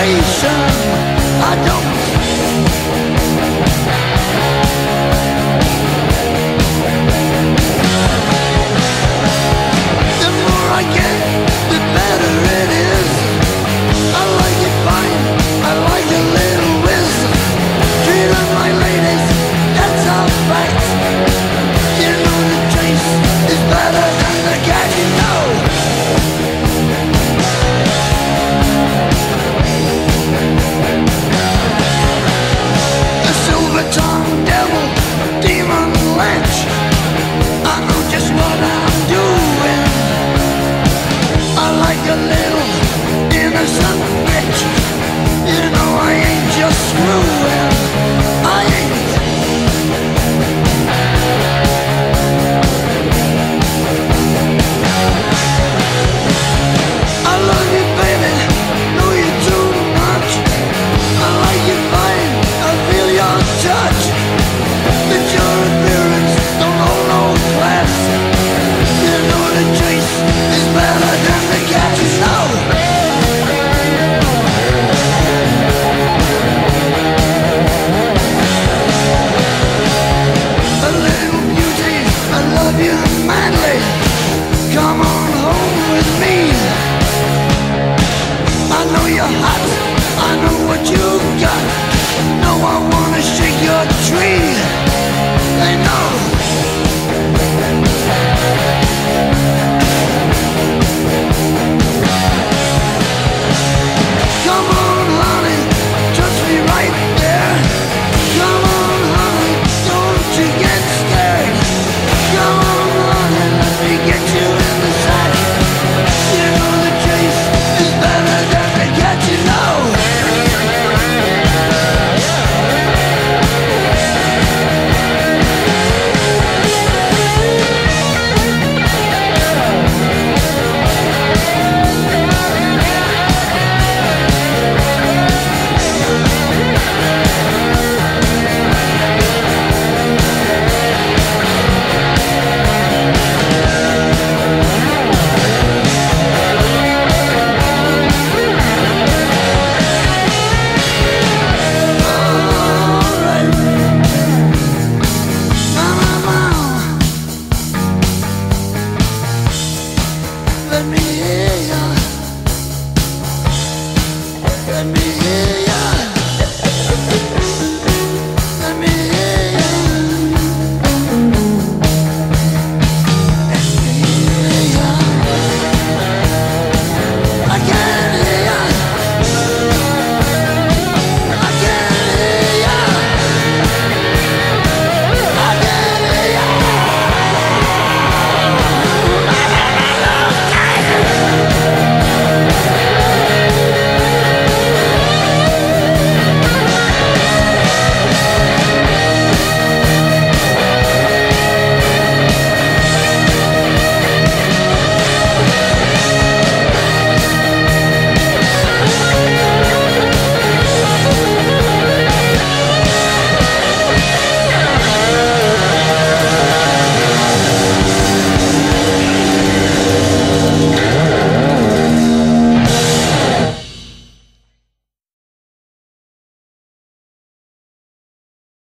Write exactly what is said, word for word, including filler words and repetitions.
desperation. I don't. The more I get, the better it is. I like it fine, I like a little whiz. Treat them like ladies, that's a fact. You know the taste is better than the cat, you know. The silver-tongued devil, demon wench, I know just what I'm doing. I like a little innocent bitch. You know I ain't just screwing, I ain't. I love you, baby, know you too much. I like you fine, I feel your touch. But your appearance don't hold no class. You know the chase is better than the cat, you know. A little beauty, I love you madly. Come on home with me. I know you're hot, I know what you got. No, I wanna shake your tree. They know. Come on, honey, touch me right there. Come on, honey, don't you get scared. Come on, honey, let me get you in the sack. You know the chase is better than the cat, you know. Let me hear ya. Let me